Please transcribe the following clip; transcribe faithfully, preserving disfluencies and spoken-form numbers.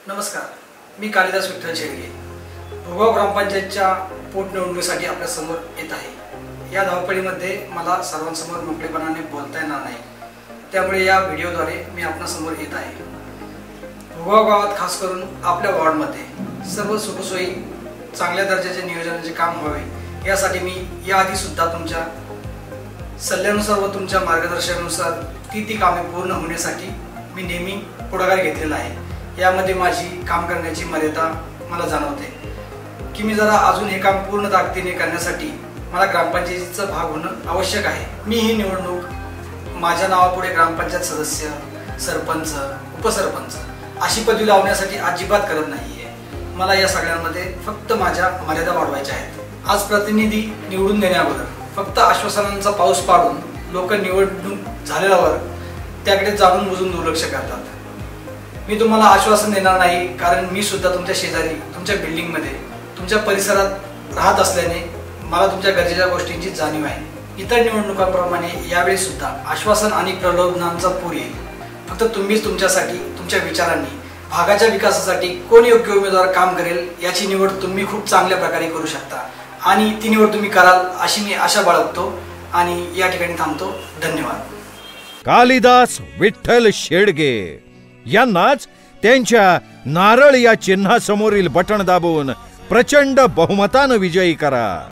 नमस्कार, मी कालिदास विठ्ठल शेडगे भोगाव ग्रामपंचायतच्या पोटनिवडणुकीसाठी आपल्या समोर येत आहे। या धावपळीमध्ये मला सर्वांसमोर मोकळेपणाने बोलता येणार नाही, त्यामुळे या व्हिडिओद्वारे मी आपल्यासमोर येत आहे। भोगाव गावात खास करून आपल्या वॉर्डमध्ये सर्व सुखसोयी चांगल्या दर्जाचे नियोजनाचे काम व्हावे यासाठी मी याआधी सुद्धा तुमच्या सल्ल्यानुसार व तुमच्या मार्गदर्शनानुसार ती ती कामे पूर्ण होण्यासाठी मी नेहमी पुढाकार घेतलेला आहे। यामध्ये माझी काम करण्याची मर्यादा मला जाणवते की मी जरा अजून हे काम पूर्ण ताकदीने करण्यासाठी मला ग्रामपंचायतीचा भाग होणं आवश्यक आहे। मी ही निवडणूक माझ्या नावापुढे ग्रामपंचायत सदस्य, सरपंच, उपसरपंच अशी पदवी लावण्यासाठी अजिबात करत नाहीये। मला या सगळ्यांमध्ये फक्त माझ्या मर्यादा वाढवायच्या आहेत। आज प्रतिनिधी निवडून देण्यावर फक्त आश्वासनांचा पाऊस पाडून लोक निवडणूक झाल्यावर त्याकडे जाणून बुजून दुर्लक्ष करतात। मी तुम्हाला आश्वासन देणार नाही, कारण मी सुद्धा तुमच्या शेजारी, तुमच्या बिल्डिंग मध्ये, तुमच्या परिसरात राहत असल्याने मला तुमच्या गरजेच्या गोष्टींची जाणीव आहे। इतर निवडणुकांप्रमाणे यावेळी सुद्धा आश्वासन आणि प्रलोभनांचा पूर येईल। फक्त तुम्हीच तुमच्यासाठी, तुमच्या विचारांनी भागाच्या विकासासाठी कोण योग्य उमेदवार काम करेल याची निवड तुम्ही खूप चांगल्या प्रकारे करू शकता आणि ती निवड तुम्ही कराल अशी मी आशा बाळगतो आणि या ठिकाणी थांबतो। धन्यवाद। कालिदास विठ्ठल शेडगे यांनाच त्यांच्या नारळ या चिन्हासमोरील बटण दाबून प्रचंड बहुमतानं विजयी करा।